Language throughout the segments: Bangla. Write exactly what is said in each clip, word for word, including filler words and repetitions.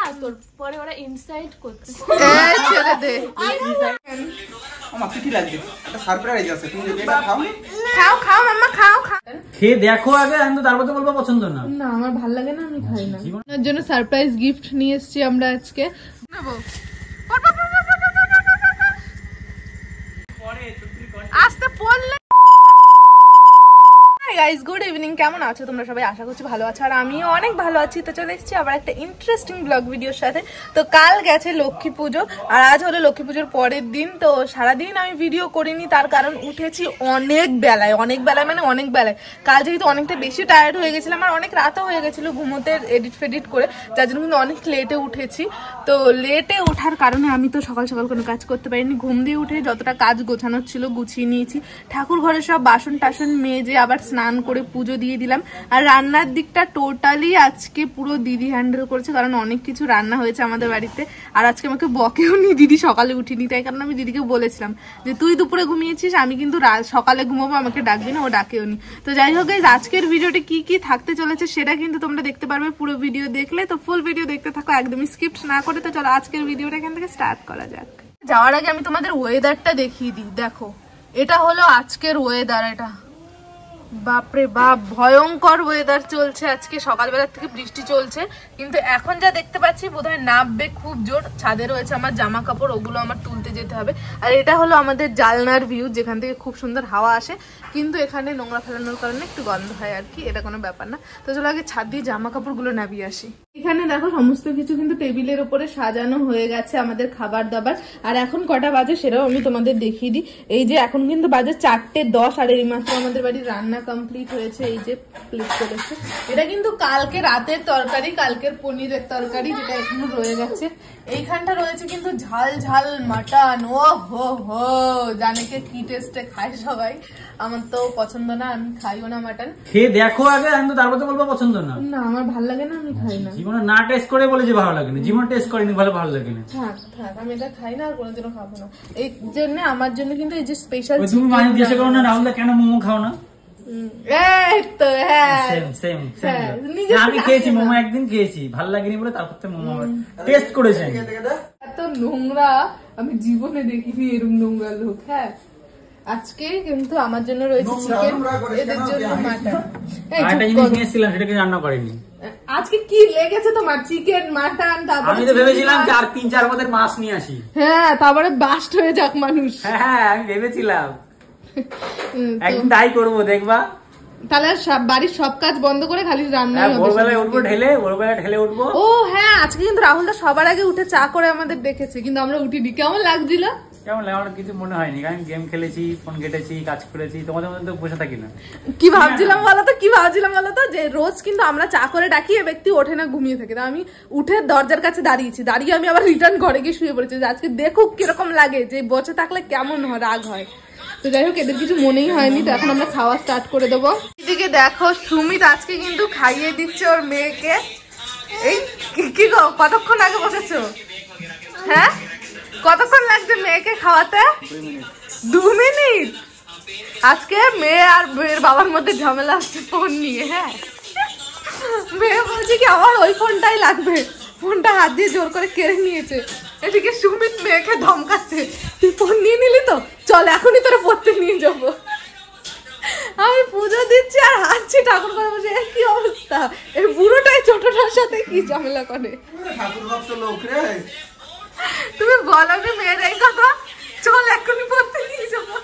না তোর পরে ওরা ইনসাইড করছে এই ছেড়ে দে আমার কি লাগবে একটা সারপ্রাইজ আছে তুমি যদি এটা খাও খাও খাও মাম্মা খাও খাও খেয়ে দেখো আগে আমি তো তারপর তো বলবো পছন্দ না না আমার ভালো লাগে না আমি খাই না ওর জন্য সারপ্রাইজ গিফট নিয়ে এসেছি আমরা আজকে নেব আস্তে পড়লে গাইস গুড ইভিনিং কেমন আছো তোমরা সবাই আশা করছি ভালো আছো আর আমিও অনেক ভালো আছি তো চলে এসেছি আবার একটা ইন্টারেস্টিং ব্লগ ভিডিওর সাথে তো কাল গেছে লক্ষ্মী পুজো আর আজ হলো লক্ষ্মী পুজোর পরের দিন তো সারাদিন আমি ভিডিও করিনি তার কারণ উঠেছি অনেক বেলায় অনেক বেলায় মানে অনেক বেলায় কাল যেহেতু অনেকটা বেশি টায়ার্ড হয়ে গেছিলাম আর অনেক রাতও হয়ে গেছিলো ঘুমোতে এডিট ফেডিট করে যার জন্য কিন্তু অনেক লেটে উঠেছি তো লেটে ওঠার কারণে আমি তো সকাল সকাল কোনো কাজ করতে পারিনি ঘুম দিয়ে উঠে যতটা কাজ গোছানোর ছিল গুছিয়ে নিয়েছি ঠাকুর ঘরে সব বাসন টাসন মেজে আবার স্নান করে পুজো দিয়ে দিলাম আর রান্নার দিকটা টোটালি আজকে পুরো দিদি হ্যান্ডেল করেছে কারণ অনেক কিছু রান্না হয়েছে আমাদের বাড়িতে আর আজকে আমাকে বকেও নি দিদি সকালে উঠিনি তাই কারণ আমি দিদিকে বলেছিলাম যে তুই দুপুরে ঘুমিয়েছিস আমি কিন্তু সকালে ঘুমাবো আমাকে ডাকবি না ও ডাকেও নি তো যাই হোক আজকের ভিডিওটি কি কি থাকতে চলেছে সেটা কিন্তু তোমরা দেখতে পারবে পুরো ভিডিও দেখলে তো ফুল ভিডিও দেখতে থাকো একদমই স্কিপ না করে তো চলো আজকের ভিডিওটা এখান থেকে স্টার্ট করা যাক যাওয়ার আগে আমি তোমাদের ওয়েদারটা দেখিয়ে দিই দেখো এটা হলো আজকের ওয়েদার এটা বাপরে বাপ ভয়ঙ্কর ওয়েদার চলছে আজকে সকালবেলা থেকে বৃষ্টি চলছে কিন্তু এখন যা দেখতে পাচ্ছি বোধহয় নামবে খুব জোর ছাদে রয়েছে আমার জামা কাপড় ওগুলো আমার তুলতে যেতে হবে আর এটা হলো আমাদের জালনার ভিউ যেখান থেকে খুব সুন্দর হাওয়া আসে কিন্তু এখানে নোংরা ফেলানোর কারণে একটু গন্ধ হয় আর কি এটা কোনো ব্যাপার না তো চলো আগে ছাদ দিয়ে জামা কাপড়গুলো নামিয়ে আসি এখানে দেখো সমস্ত কিছু কিন্তু টেবিলের উপরে সাজানো হয়ে গেছে আমাদের খাবার দাবার আর এখন কটা বাজে সেটাও আমি তোমাদের দেখিয়ে দিই এই যে এখন কিন্তু বাজে চারটে দশ আর এই মাত্র আমাদের বাড়ির রান্না কমপ্লিট হয়েছে এই যে প্লেট করেছে এটা কিন্তু কালকে রাতের তরকারি কালকের পনিরের তরকারি যেটা এখনো রয়ে গেছে এইখানটা রয়েছে কিন্তু ঝাল ঝাল মাটন ও হো হো জানে কে কি টেস্টে খায় সবাই আমার তো পছন্দ না আমি খাইও না মাটন খেয়ে দেখো আগে আমি তো তারপর তো বলবো পছন্দ না না আমার ভালো লাগে না আমি খাই না জীবনে না টেস্ট করে বলে যে ভালো লাগে না জীবন টেস্ট করিনি ভালো ভালো লাগে না থাক থাক আমি এটা খাই না আর কোনোদিনও খাবো না এই জন্য আমার জন্য কিন্তু এই যে স্পেশাল তুমি মানে জিজ্ঞাসা করো না রাহুল কেন মোমো খাও না আমি খেয়েছি মোমো একদিন খেয়েছি ভালো লাগেনি বলে তারপর তো মোমো টেস্ট করেছি এত নোংরা আমি জীবনে দেখিনি এরকম নোংরা লোক হ্যাঁ আজকে কিন্তু আমার জন্য রয়েছে চিকেন এদের জন্য মাটন একটা জিনিস নিয়েছিলাম সেটাকে রান্না করিনি আজকে কি লেগেছে তোমার চিকেন মাটন তারপরে আমি তো ভেবেছিলাম চার তিন চার মধ্যে মাছ নিয়ে আসি হ্যাঁ তারপরে বাস্ট হয়ে যাক মানুষ হ্যাঁ আমি ভেবেছিলাম একদিন তাই করবো দেখবা তাহলে বাড়ির সব কাজ বন্ধ করে খালি রান্না ভোরবেলায় উঠবো ঢেলে ভোরবেলায় ঢেলে উঠবো ও হ্যাঁ আজকে কিন্তু রাহুল দা সবার আগে উঠে চা করে আমাদের দেখেছে কিন্তু আমরা উঠিনি কেমন লাগছিল কেমন লাগে আমার কিছু মনে হয়নি কারণ গেম খেলেছি ফোন ঘেটেছি কাজ করেছি তোমাদের মধ্যে তো বসে থাকি না কি ভাবছিলাম বলো তো কি ভাবছিলাম বলো তো যে রোজ কিন্তু আমরা চা করে ডাকি এ ব্যক্তি ওঠে না ঘুমিয়ে থাকে আমি উঠে দরজার কাছে দাঁড়িয়েছি দাঁড়িয়ে আমি আবার রিটার্ন ঘরে গিয়ে শুয়ে পড়েছি আজকে দেখুক কিরকম লাগে যে বসে থাকলে কেমন হয় রাগ হয় তো যাই হোক এদের কিছু মনেই হয়নি তো এখন আমরা খাওয়া স্টার্ট করে দেবো এদিকে দেখো সুমিত আজকে কিন্তু খাইয়ে দিচ্ছে ওর মেয়েকে এই কি গো কতক্ষণ আগে বসেছো হ্যাঁ কতক্ষণ লাগছে মেয়েকে খাওয়াতে দু মিনিট আজকে মেয়ে আর মেয়ের বাবার মধ্যে ঝামেলা আসছে ফোন নিয়ে হ্যাঁ মেয়ে বলছে কি আমার ওই ফোনটাই লাগবে ফোনটা হাত দিয়ে জোর করে কেড়ে নিয়েছে এদিকে সুমিত মেয়েকে ধমকাচ্ছে তুই ফোন নিয়ে নিলি তো চল এখনই তোরা পড়তে নিয়ে যাবো আমি পুজো দিচ্ছি আর হাসছি ঠাকুর করে বসে কি অবস্থা এই বুড়োটাই ছোটটার সাথে কি ঝামেলা করে তুমি বলো না মেয়ের এই কথা চল এখনই পড়তে নিয়ে যাবো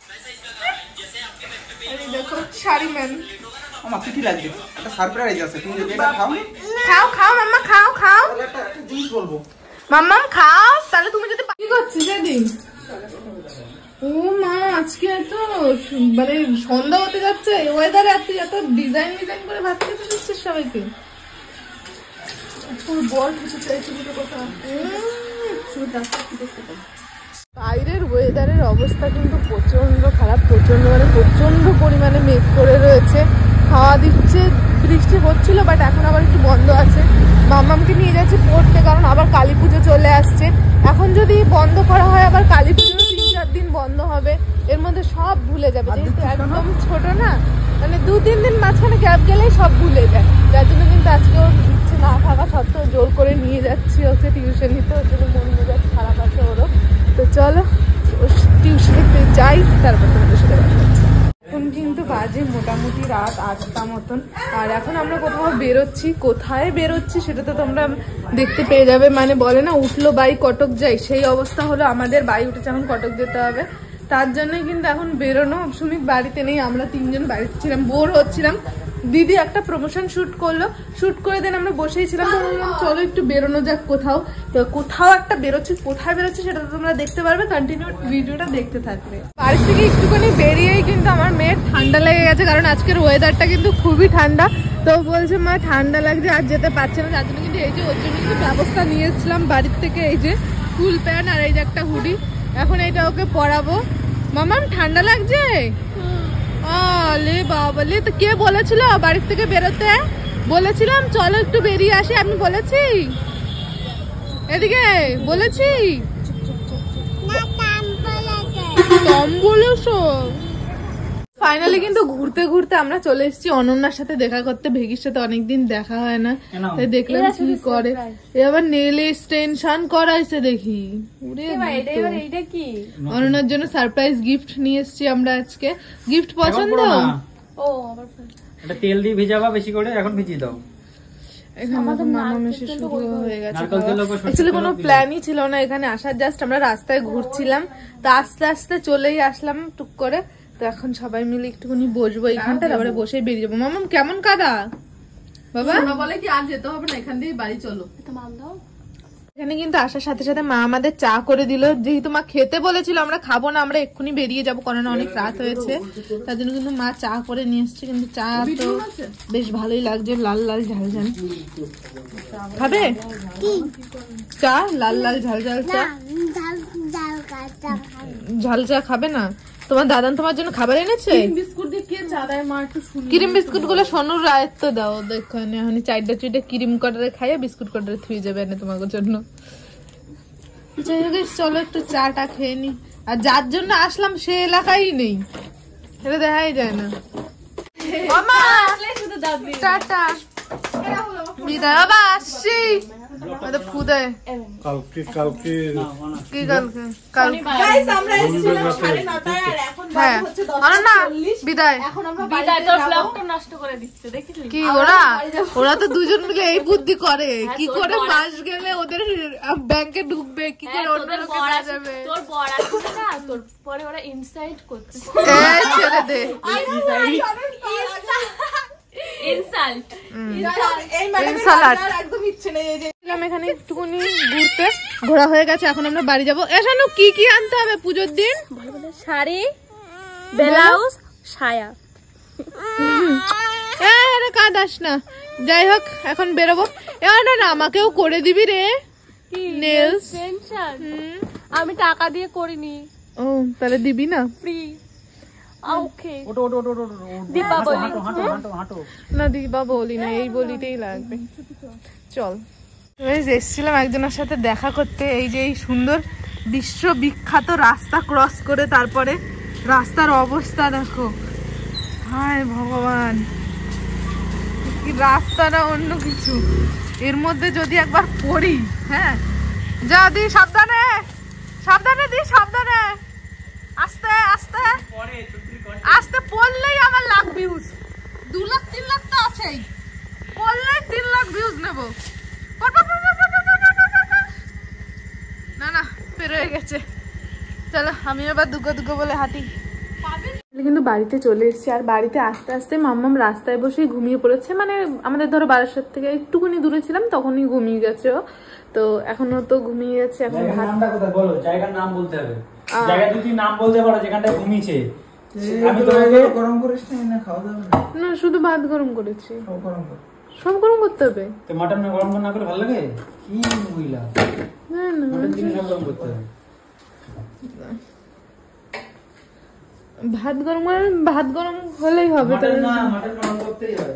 দেখো শাড়ি ম্যান আমার কি লাগবে একটা সারপ্রাইজ আছে তুমি যদি এটা খাও খাও খাও মাম্মা খাও খাও একটা জিনিস বলবো মাম্মা খাও তাহলে তুমি যদি কি করছিস দিন ও মা আজকে তো মানে সন্ধ্যা হতে যাচ্ছে ওয়েদারে এত এত ডিজাইন ডিজাইন করে ভাত খেতে দিচ্ছিস সবাইকে বল কিছু চাইছি কথা বাইরের ওয়েদারের অবস্থা কিন্তু প্রচন্ড খারাপ প্রচন্ড মানে প্রচন্ড পরিমাণে মেঘ করে রয়েছে হাওয়া দিচ্ছে বৃষ্টি হচ্ছিল বাট এখন আবার একটু বন্ধ আছে মাম্মামকে নিয়ে যাচ্ছি পড়তে কারণ আবার কালী পুজো চলে আসছে এখন যদি বন্ধ করা হয় আবার কালী পুজো তিন চার দিন বন্ধ হবে এর মধ্যে সব ভুলে যাবে যেহেতু একদম ছোট না মানে দু তিন দিন মাঝখানে গ্যাপ গেলেই সব ভুলে যায় যার জন্য কিন্তু আজকে ওর ইচ্ছে না থাকা সত্ত্বেও জোর করে নিয়ে যাচ্ছি ওকে টিউশন নিতে, ওর জন্য মন মেজাজ খারাপ আছে ওরও। তো চলো টিউশনিতে যাই, তারপর তোমাদের সাথে কথা হচ্ছে। এখন কিন্তু বাজে মোটামুটি রাত আটটা মতন, আর এখন আমরা কোথাও বেরোচ্ছি। কোথায় বেরোচ্ছি সেটা তো তোমরা দেখতে পেয়ে যাবে। মানে বলে না উঠলো বাই কটক যাই, সেই অবস্থা হলো আমাদের। বাই উঠেছে, এখন কটক যেতে হবে। তার জন্যই কিন্তু এখন বেরোনো। সুমিত বাড়িতে নেই, আমরা তিনজন বাড়িতে ছিলাম, বোর হচ্ছিলাম। দিদি একটা প্রমোশন শুট করলো, শুট করে দেন আমরা বসেই ছিলাম। তো বললাম চলো একটু বেরোনো যাক কোথাও। তো কোথাও একটা বেরোচ্ছি, কোথায় বেরোচ্ছি সেটা তোমরা দেখতে পারবে, কন্টিনিউ ভিডিওটা দেখতে থাকবে। বাড়ি থেকে একটুখানি বেরিয়েই কিন্তু আমার মেয়ের ঠান্ডা লেগে গেছে, কারণ আজকের ওয়েদারটা কিন্তু খুবই ঠান্ডা। তো বলছে মা ঠান্ডা লাগছে, আর যেতে পারছে না। তার জন্য কিন্তু এই যে ওর জন্য কিন্তু ব্যবস্থা নিয়েছিলাম বাড়ির থেকে, এই যে ফুল প্যান্ট আর এই যে একটা হুডি। এখন এইটা ওকে পরাবো। মামাম ঠান্ডা লাগছে? আলে বাবালে, তো কে বলেছিল বাড়ির থেকে বেরোতে? বলেছিলাম চলো একটু বেরিয়ে আসি, আমি বলেছি? এদিকে বলেছি? কম বলেছো। ফাইনালি কিন্তু ঘুরতে ঘুরতে আমরা চলে এসেছি অনন্যার সাথে দেখা করতে। ভেগির সাথে অনেকদিন দেখা হয় না, তাই দেখলাম কি করে। এবার নেল এক্সটেনশন করাইছে দেখি। অনন্যার জন্য সারপ্রাইজ গিফট নিয়ে এসেছি আমরা আজকে। গিফট পছন্দ? ও আবার এটা তেল দিয়ে ভিজাবা বেশি করে, এখন ভিজিয়ে দাও। কোনো প্ল্যানই ছিল না এখানে আসার, জাস্ট আমরা রাস্তায় ঘুরছিলাম। তো আস্তে আস্তে চলেই আসলাম টুক করে। তো এখন সবাই মিলে একটুখানি বসবো এইখানটা, তারপরে বসে বেরিয়ে যাবো। মামাম কেমন কাদা বাবা? বলে কি আর যেতে হবে না, এখান দিয়ে বাড়ি চলো। এখানে কিন্তু আসার সাথে সাথে মা আমাদের চা করে দিল। যেহেতু মা খেতে বলেছিল, আমরা খাবো না, আমরা এক্ষুনি বেরিয়ে যাবো, কারণ অনেক রাত হয়েছে। তার জন্য কিন্তু মা চা করে নিয়ে এসছে। কিন্তু চা তো বেশ ভালোই লাগছে, লাল লাল ঝাল ঝাল। খাবে চা? লাল লাল ঝাল ঝাল চা? ঝাল চা খাবে না? তোমার দাদান তোমার জন্য খাবার এনেছে। ক্রিম বিস্কুট গুলো সোনুর রায়ত্ব দাও, দেখো এখন চারটা চুইটা ক্রিম কটারে খাইয়ে বিস্কুট কটারে থুয়ে যাবে এনে তোমার জন্য। চলো একটু চাটা খেয়ে নি। আর যার জন্য আসলাম সে এলাকায় নেই, এটা দেখাই যায় না। টাটা বিদায়, বাবা আসছি। ফুদায় কালকে কালকে কি কালকে কালকে গাইস আমরা এসেছিলাম সাড়ে নটায়, আর এখন বাজে হচ্ছে দশটা চল্লিশ। বিদায়, এখন আমরা বিদায়। তোর ব্লগটা নষ্ট করে দিচ্ছে দেখিস কি? ওরা ওরা তো দুজন মিলে এই বুদ্ধি করে, কি করে মাস গেলে ওদের ব্যাংকে ঢুকবে, কি করে অন্য লোকে যাবে। তোর বড় আছে না, তোর পরে ওরা ইনসাইড করছে। এই ছেড়ে দে ইনসাল্ট এই ম্যাডাম একদম ইচ্ছে নেই। এই যে এখানে একটুখানি ঘুরতে ঘোরা হয়ে গেছে, এখন আমরা বাড়ি যাবো। এখানে কি কি আনতে হবে পুজোর দিন? শাড়ি, ব্লাউজ, সায়া। আরে কাঁদাস না। যাই হোক এখন বেরোবো। না না আমাকেও করে দিবি রে নেলস। আমি টাকা দিয়ে করিনি। ও তাহলে দিবি না? ফ্রি। ওকে ওটো ওটো ওটো ওটো দীপাবলি। হাঁটো হাঁটো হাঁটো হাঁটো না দিবা বলি না, এই বলিতেই লাগবে। চল এসেছিলাম একজনের সাথে দেখা করতে। এই যে এই সুন্দর বিশ্ববিখ্যাত রাস্তা ক্রস করে, তারপরে রাস্তার অবস্থা দেখো। হায় ভগবান, কি রাস্তাটা অন্য কিছু। এর মধ্যে যদি একবার পড়ি, হ্যাঁ যা দি সাবধানে সাবধানে দি সাবধানে, আস্তে আস্তে আস্তে পড়লেই আমার লাখ ভিউজ। দু লাখ তিন লাখ তো আছেই, পড়লেই তিন লাখ ভিউজ নেবো। না না পেরোয় গেছে। চলো আমি এবার দুগো দুগো বলে হাঁটি। কিন্তু বাড়িতে চলে এসেছি, আর বাড়িতে আস্তে আস্তে মাম্মাম রাস্তায় বসেই ঘুমিয়ে পড়েছে। মানে আমাদের ধরো বারাসাত থেকে একটুখানি দূরে ছিলাম, তখনই ঘুমিয়ে গেছে ও। তো এখনো তো ঘুমিয়ে গেছে। এখন নামটা কোথায় বলো, জায়গার নাম বলতে হবে। জায়গা যদি নাম বলতে পারো যেখানটা ঘুমিয়েছে। আমি তোমাকে গরম করিস না, খাওয়া যাবে না, শুধু ভাত গরম করেছি। গরম কর, সব গরম করতে হবে। তো মাটন না গরম না করে ভালো লাগে? কি মহিলা, না না মাটন দিন সব গরম করতে হবে। ভাত গরম করে ভাত গরম হলেই হবে। মাটন না, মাটন গরম করতেই হবে।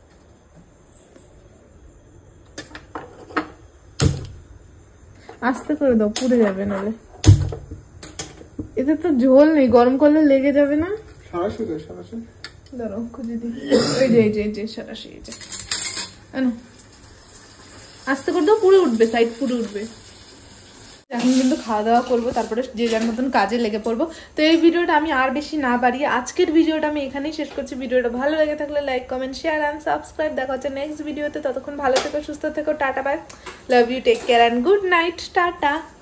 আস্তে করে দাও, পুড়ে যাবে নালে। এতে তো ঝোল নেই, গরম করলে লেগে যাবে না? সরাসরি সরাসরি দাঁড়াও খুঁজে দিই। ওই যে এই যে এই যে সরাসরি এই যে আনো। আস্তে করে দাও, পুরো উঠবে, সাইড পুরো উঠবে। এখন কিন্তু খাওয়া দাওয়া করবো, তারপরে যে যার মতন কাজে লেগে পড়বো। তো এই ভিডিওটা আমি আর বেশি না বাড়িয়ে আজকের ভিডিওটা আমি এখানেই শেষ করছি। ভিডিওটা ভালো লেগে থাকলে like, comment, share and subscribe. দেখা হচ্ছে নেক্সট ভিডিওতে। ততক্ষণ ভালো থেকো, সুস্থ থেকো, tata bye, love you, take care and good night, tata.